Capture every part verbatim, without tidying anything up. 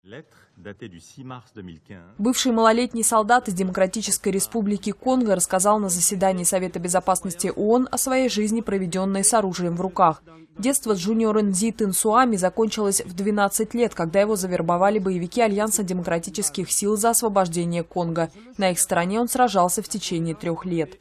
Бывший малолетний солдат из Демократической Республики Конго рассказал на заседании Совета Безопасности ООН о своей жизни, проведенной с оружием в руках. Детство Джуниора Нзи Тынсуами закончилось в двенадцать лет, когда его завербовали боевики Альянса демократических сил за освобождение Конго. На их стороне он сражался в течение трех лет.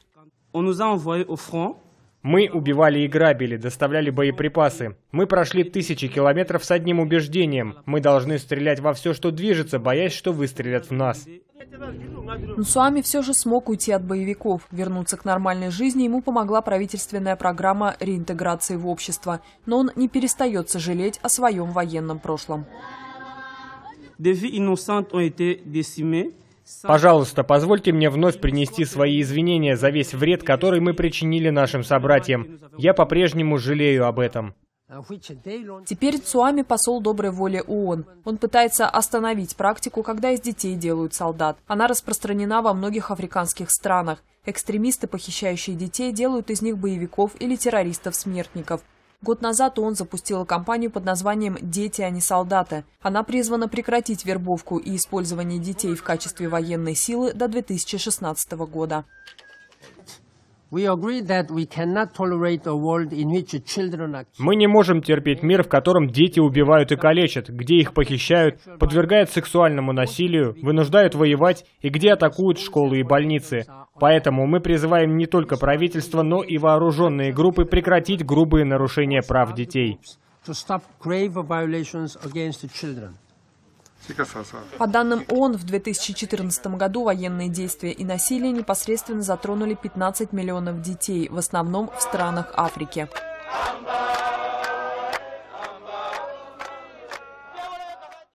Мы убивали и грабили, доставляли боеприпасы. Мы прошли тысячи километров с одним убеждением. Мы должны стрелять во все, что движется, боясь, что выстрелят в нас. Нсуами все же смог уйти от боевиков. Вернуться к нормальной жизни ему помогла правительственная программа реинтеграции в общество. Но он не перестает сожалеть о своем военном прошлом. Пожалуйста, позвольте мне вновь принести свои извинения за весь вред, который мы причинили нашим собратьям. Я по-прежнему жалею об этом. Теперь Нсуами посол доброй воли ООН. Он пытается остановить практику, когда из детей делают солдат. Она распространена во многих африканских странах. Экстремисты, похищающие детей, делают из них боевиков или террористов-смертников. Год назад ООН запустила кампанию под названием «Дети, а не солдаты». Она призвана прекратить вербовку и использование детей в качестве военной силы до две тысячи шестнадцатого года. Мы не можем терпеть мир, в котором дети убивают и калечат, где их похищают, подвергают сексуальному насилию, вынуждают воевать и где атакуют школы и больницы. Поэтому мы призываем не только правительство, но и вооруженные группы прекратить грубые нарушения прав детей. По данным ООН, в две тысячи четырнадцатом году военные действия и насилие непосредственно затронули пятнадцать миллионов детей, в основном в странах Африки.